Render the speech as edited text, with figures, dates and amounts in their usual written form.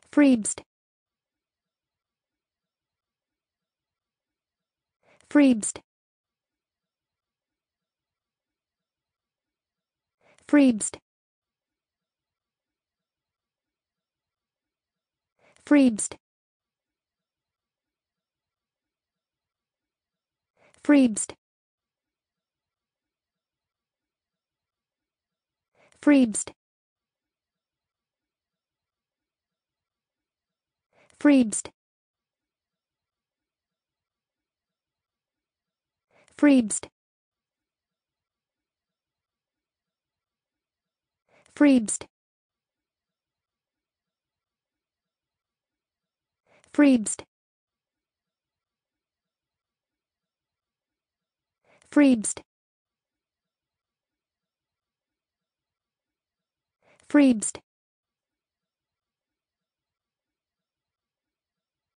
Freebsd. Freebsd. Freebsd. Freebsd. Freebsd. Freebsd. Freebsd. Freebsd. Freebsd. Freebsd. Freebsd. Freebsd.